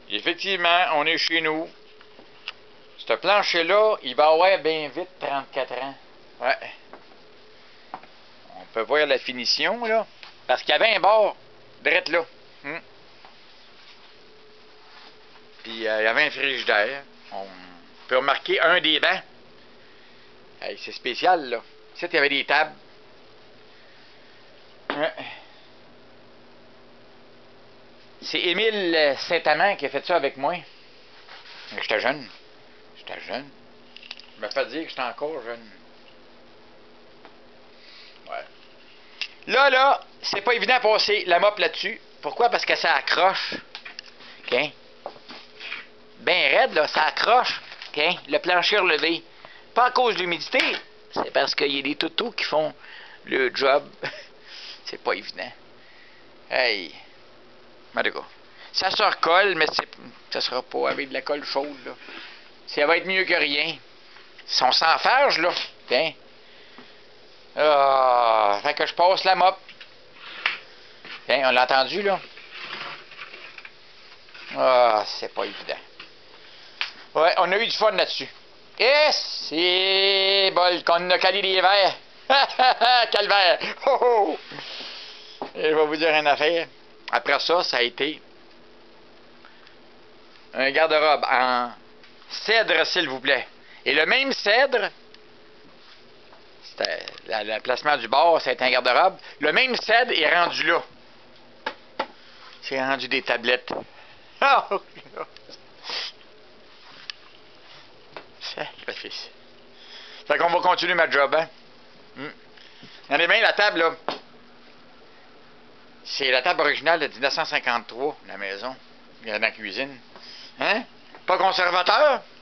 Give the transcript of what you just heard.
Effectivement, on est chez nous. Ce plancher-là, il va avoir bien vite 34 ans. Ouais. On peut voir la finition, là. Parce qu'il y avait un bord, direct là. Puis il y avait un frigidaire. On peut remarquer un des bancs. Hey, c'est spécial, là. Ici, il y avait des tables. Ouais. C'est Émile Saint-Amand qui a fait ça avec moi. J'étais jeune. J'étais jeune. Je me fais dire que j'étais encore jeune. Ouais. Là, c'est pas évident à passer la mop là-dessus. Pourquoi? Parce que ça accroche. OK? Ben raide, là, ça accroche. OK? Le plancher relevé. Pas à cause de l'humidité. C'est parce qu'il y a des toutous qui font le job. C'est pas évident. Hey. En tout cas, ça se recolle, mais ça sera pas avec de la colle chaude, là. Ça va être mieux que rien. Ils sont sans farge, là. Tiens. Ah, fait que je passe la mop. Tiens, on l'a entendu, là. Ah, c'est pas évident. Ouais, on a eu du fun là-dessus. Et c'est bol qu'on a calé des verres. Calvaire! Oh, oh. Et je vais vous dire une affaire. Après ça, ça a été un garde-robe en cèdre, s'il vous plaît. Et le même cèdre, c'était le placement du bord, c'était un garde-robe. Le même cèdre est rendu là. C'est rendu des tablettes. Oh! Fait qu'on va continuer ma job, hein? Regardez bien la table, là. C'est la table originale de 1953, la maison. Il y a dans la cuisine. Hein? Pas conservateur?